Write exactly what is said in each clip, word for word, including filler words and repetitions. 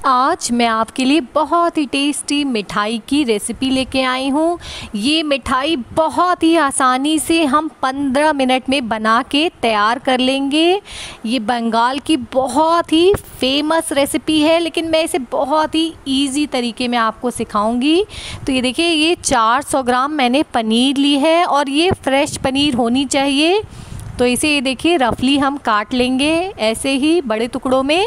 आज मैं आपके लिए बहुत ही टेस्टी मिठाई की रेसिपी लेके आई हूँ। ये मिठाई बहुत ही आसानी से हम पंद्रह मिनट में बना के तैयार कर लेंगे। ये बंगाल की बहुत ही फेमस रेसिपी है, लेकिन मैं इसे बहुत ही इजी तरीके में आपको सिखाऊंगी। तो ये देखिए, ये चार सौ ग्राम मैंने पनीर ली है और ये फ्रेश पनीर होनी चाहिए। तो इसे ये देखिए रफली हम काट लेंगे ऐसे ही बड़े टुकड़ों में।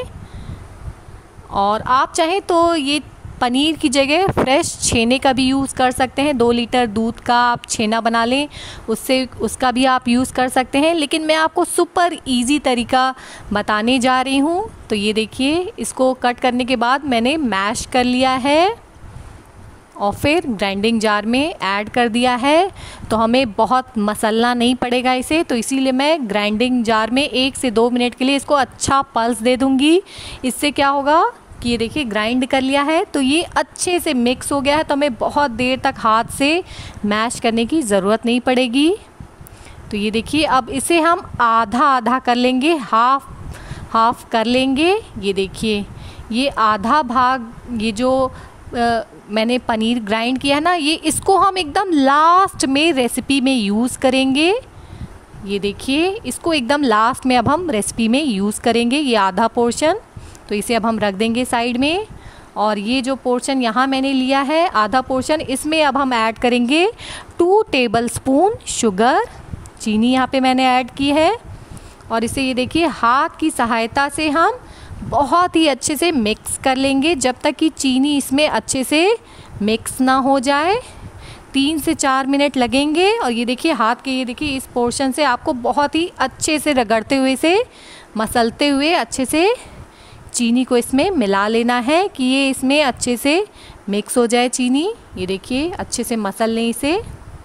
और आप चाहें तो ये पनीर की जगह फ्रेश छेने का भी यूज़ कर सकते हैं। दो लीटर दूध का आप छेना बना लें, उससे उसका भी आप यूज़ कर सकते हैं, लेकिन मैं आपको सुपर इजी तरीका बताने जा रही हूँ। तो ये देखिए, इसको कट करने के बाद मैंने मैश कर लिया है और फिर ग्राइंडिंग जार में ऐड कर दिया है। तो हमें बहुत मसलना नहीं पड़ेगा इसे, तो इसीलिए मैं ग्राइंडिंग जार में एक से दो मिनट के लिए इसको अच्छा पल्स दे दूँगी। इससे क्या होगा कि ये देखिए ग्राइंड कर लिया है तो ये अच्छे से मिक्स हो गया है, तो हमें बहुत देर तक हाथ से मैश करने की ज़रूरत नहीं पड़ेगी। तो ये देखिए, अब इसे हम आधा आधा कर लेंगे, हाफ हाफ कर लेंगे। ये देखिए, ये आधा भाग, ये जो आ, मैंने पनीर ग्राइंड किया है ना, ये इसको हम एकदम लास्ट में रेसिपी में यूज़ करेंगे। ये देखिए, इसको एकदम लास्ट में अब हम रेसिपी में यूज़ करेंगे, ये आधा पोर्शन। तो इसे अब हम रख देंगे साइड में। और ये जो पोर्शन यहाँ मैंने लिया है आधा पोर्शन, इसमें अब हम ऐड करेंगे टू टेबलस्पून शुगर, चीनी यहाँ पे मैंने ऐड की है। और इसे ये देखिए हाथ की सहायता से हम बहुत ही अच्छे से मिक्स कर लेंगे जब तक कि चीनी इसमें अच्छे से मिक्स ना हो जाए। तीन से चार मिनट लगेंगे। और ये देखिए हाथ के, ये देखिए इस पोर्शन से आपको बहुत ही अच्छे से रगड़ते हुए से मसलते हुए अच्छे से चीनी को इसमें मिला लेना है कि ये इसमें अच्छे से मिक्स हो जाए चीनी। ये देखिए अच्छे से मसल लें इसे।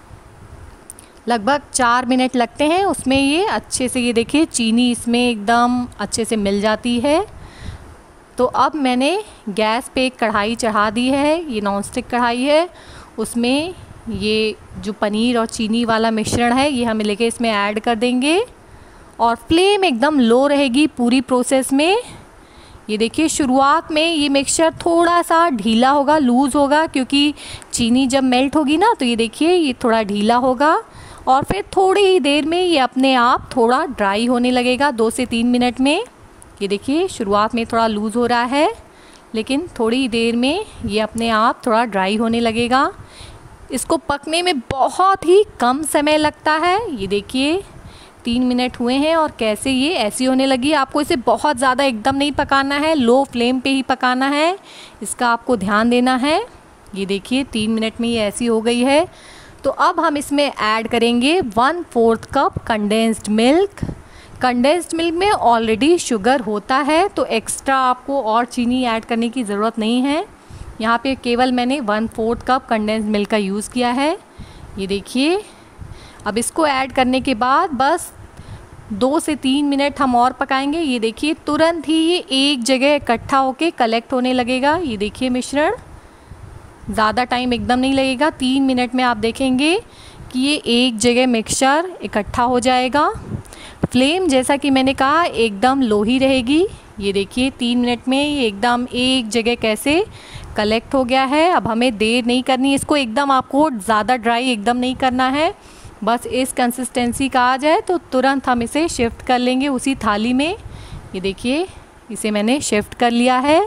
लगभग चार मिनट लगते हैं उसमें, ये अच्छे से ये देखिए चीनी इसमें एकदम अच्छे से मिल जाती है। तो अब मैंने गैस पे एक कढ़ाई चढ़ा दी है, ये नॉनस्टिक कढ़ाई है। उसमें ये जो पनीर और चीनी वाला मिश्रण है ये हम लेके इसमें ऐड कर देंगे और फ्लेम एकदम लो रहेगी पूरी प्रोसेस में। ये देखिए शुरुआत में ये मिक्सचर थोड़ा सा ढीला होगा, लूज़ होगा, क्योंकि चीनी जब मेल्ट होगी ना तो ये देखिए ये थोड़ा ढीला होगा। और फिर थोड़ी ही देर में ये अपने आप थोड़ा ड्राई होने लगेगा, दो से तीन मिनट में। ये देखिए शुरुआत में थोड़ा लूज़ हो रहा है, लेकिन थोड़ी ही देर में ये अपने आप थोड़ा ड्राई होने लगेगा। इसको पकने में बहुत ही कम समय लगता है। ये देखिए तीन मिनट हुए हैं और कैसे ये ऐसी होने लगी। आपको इसे बहुत ज़्यादा एकदम नहीं पकाना है, लो फ्लेम पे ही पकाना है, इसका आपको ध्यान देना है। ये देखिए तीन मिनट में ये ऐसी हो गई है। तो अब हम इसमें ऐड करेंगे one fourth cup condensed milk. Condensed milk में ऑलरेडी शुगर होता है, तो एक्स्ट्रा आपको और चीनी ऐड करने की ज़रूरत नहीं है। यहाँ पे केवल मैंने one fourth cup condensed milk का यूज़ किया है। ये देखिए, अब इसको ऐड करने के बाद बस दो से तीन मिनट हम और पकाएंगे। ये देखिए तुरंत ही ये एक जगह इकट्ठा होके कलेक्ट होने लगेगा। ये देखिए मिश्रण, ज़्यादा टाइम एकदम नहीं लगेगा, तीन मिनट में आप देखेंगे कि ये एक जगह मिक्सचर इकट्ठा हो जाएगा। फ्लेम जैसा कि मैंने कहा एकदम लो ही रहेगी। ये देखिए तीन मिनट में ये एकदम एक जगह कैसे कलेक्ट हो गया है। अब हमें देर नहीं करनी, इसको एकदम आपको ज़्यादा ड्राई एकदम नहीं करना है, बस इस कंसिस्टेंसी का आ जाए तो तुरंत हम इसे शिफ्ट कर लेंगे उसी थाली में। ये देखिए इसे मैंने शिफ्ट कर लिया है।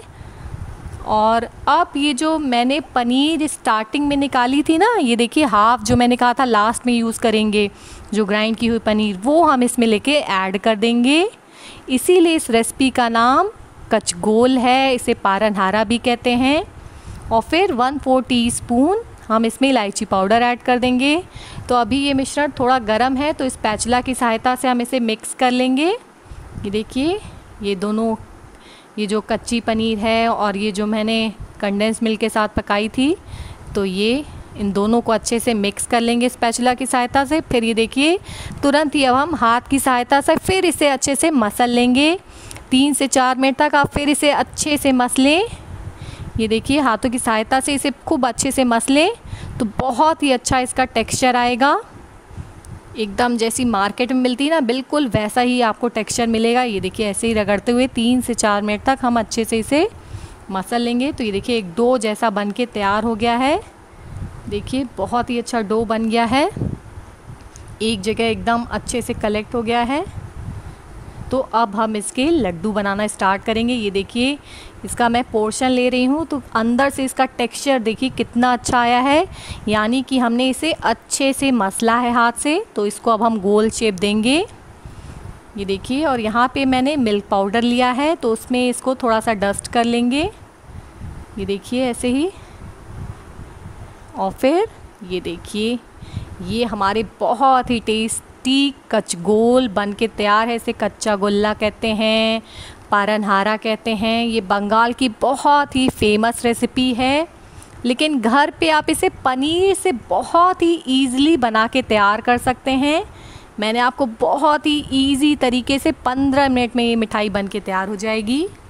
और अब ये जो मैंने पनीर स्टार्टिंग में निकाली थी ना, ये देखिए हाफ जो मैंने कहा था लास्ट में यूज़ करेंगे, जो ग्राइंड की हुई पनीर, वो हम इसमें लेके ऐड कर देंगे। इसीलिए इस रेसिपी का नाम कचगोल है, इसे पारनहारा भी कहते हैं। और फिर वन फोर टी स्पून हम इसमें इलायची पाउडर ऐड कर देंगे। तो अभी ये मिश्रण थोड़ा गर्म है, तो इस स्पैचुला की सहायता से हम इसे मिक्स कर लेंगे। ये देखिए ये दोनों, ये जो कच्ची पनीर है और ये जो मैंने कंडेंस मिल्क के साथ पकाई थी, तो ये इन दोनों को अच्छे से मिक्स कर लेंगे स्पैचुला की सहायता से। फिर ये देखिए तुरंत ही अब हम हाथ की सहायता से फिर इसे अच्छे से मसल लेंगे। तीन से चार मिनट तक आप फिर इसे अच्छे से मसलें। ये देखिए हाथों की सहायता से इसे खूब अच्छे से मसलें तो बहुत ही अच्छा इसका टेक्सचर आएगा। एकदम जैसी मार्केट में मिलती है ना, बिल्कुल वैसा ही आपको टेक्सचर मिलेगा। ये देखिए ऐसे ही रगड़ते हुए तीन से चार मिनट तक हम अच्छे से इसे मसल लेंगे तो ये देखिए एक डो जैसा बन के तैयार हो गया है। देखिए बहुत ही अच्छा डो बन गया है, एक जगह एकदम अच्छे से कलेक्ट हो गया है। तो अब हम इसके लड्डू बनाना स्टार्ट करेंगे। ये देखिए इसका मैं पोर्शन ले रही हूँ तो अंदर से इसका टेक्सचर देखिए कितना अच्छा आया है, यानी कि हमने इसे अच्छे से मसला है हाथ से। तो इसको अब हम गोल शेप देंगे। ये देखिए, और यहाँ पे मैंने मिल्क पाउडर लिया है तो उसमें इसको थोड़ा सा डस्ट कर लेंगे। ये देखिए ऐसे ही, और फिर ये देखिए ये हमारे बहुत ही टेस्टी कचगोल बन के तैयार है। इसे कच्चा गोल्ला कहते हैं, पारनहारा कहते हैं। ये बंगाल की बहुत ही फेमस रेसिपी है, लेकिन घर पे आप इसे पनीर से बहुत ही ईज़िली बना के तैयार कर सकते हैं। मैंने आपको बहुत ही इजी तरीके से पंद्रह मिनट में ये मिठाई बन के तैयार हो जाएगी।